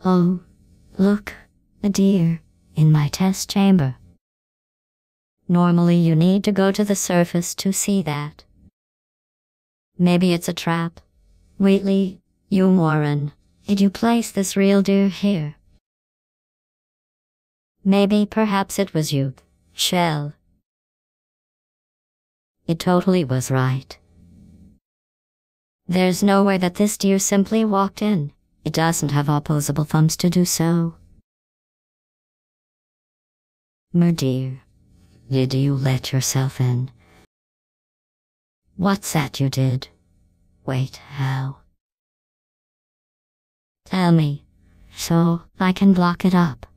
Oh, look, a deer in my test chamber. Normally you need to go to the surface to see that. Maybe it's a trap. Wheatley, you moron, did you place this real deer here? Maybe perhaps it was you, Chell. It totally was right. There's no way that this deer simply walked in. It doesn't have opposable thumbs to do so. Dear, did you let yourself in? What's that you did? Wait, how? Tell me, so I can block it up.